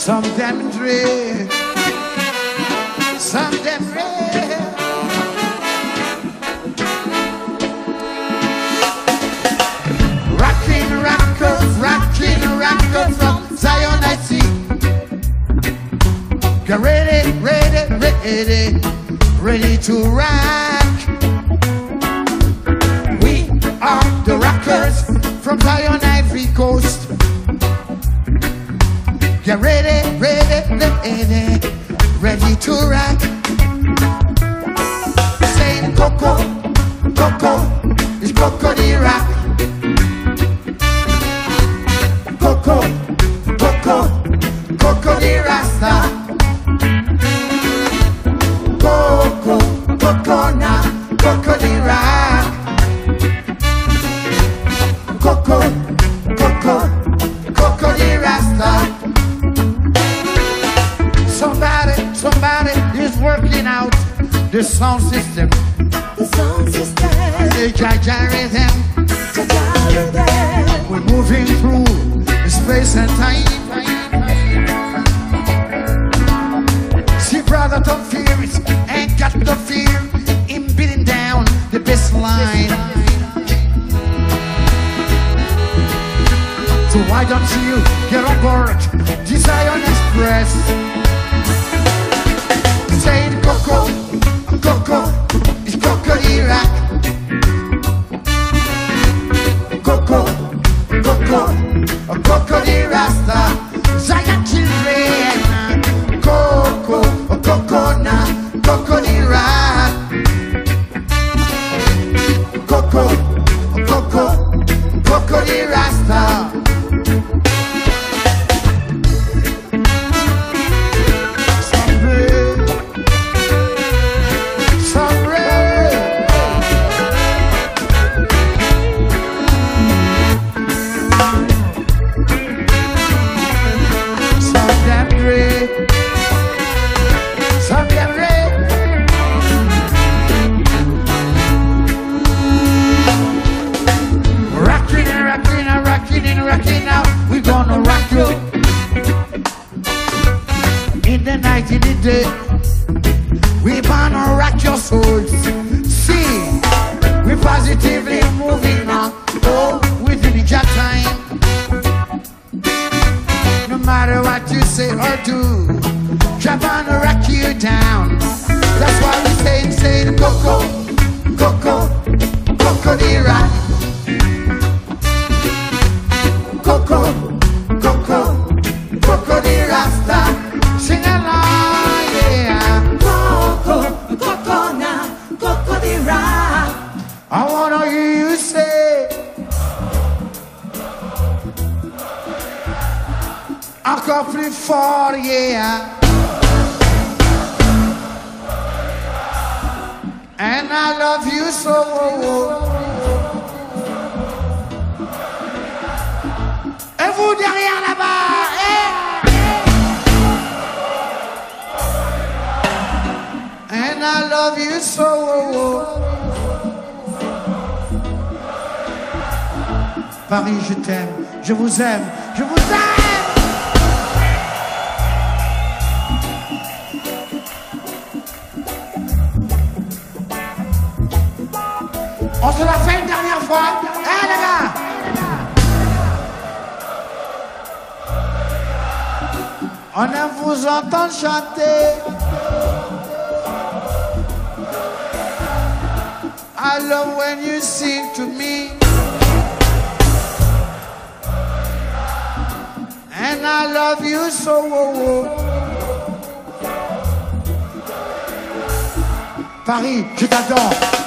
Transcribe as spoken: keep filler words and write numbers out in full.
Some them dread, some them red. Rockin' rockers, rockin' rockers from Zion I see. Get ready, ready, ready, ready to rock. We are the rockers from Zion Ivory Coast. Get ready, ready, ready, ready to rock. Saying Coco, Coco, it's Cocody rock. Coco, Coco, Cocody Rasta. Coco, Coco na, Cocody rock. Coco, Coco, Cocody Rasta. Somebody, somebody is working out the sound system. The sound system. The Jaja rhythm. We're moving through space and time. See, brother, don't fear it. Ain't got no fear in beating down the best line. So why don't you get on board the Zion Express? Say Coco, Coco, it's Cocody rock. Coco, Coco, Cocody Rasta. Zion children. Coco, Coco na, Cocody rock. Coco, Coco, Cocody Rasta. In the day, we gonna rock your souls. See, we positively moving on. Oh, within the job time. No matter what you say or do, Jah gonna rock you down. That's why we say, say Coco, Coco, Cocody rock. Coco, Coco, Cocody Rasta. Sing along. I wanna hear you say encore plus fort, yeah. And I love you so. Et vous derrière là-bas, eh? And I love you so. Paris, je t'aime, je vous aime, je vous aime. On se la fait une dernière fois. Eh les gars. On aime vous entendre chanter. I love when you sing to me. And I love you so. Paris, je t'adore.